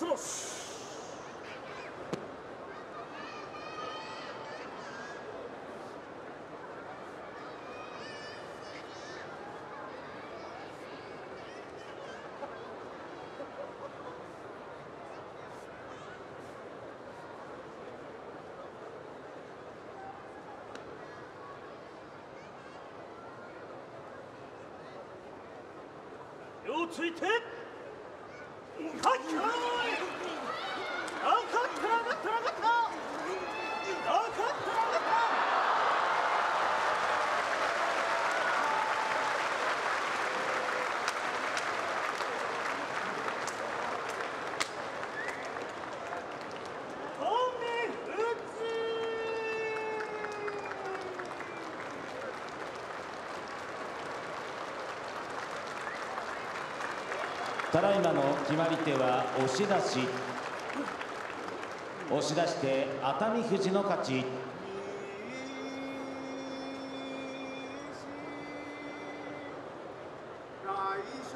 トロス。両ついて。 ただいまの決まり手は押し出し。押し出して熱海富士の勝ち。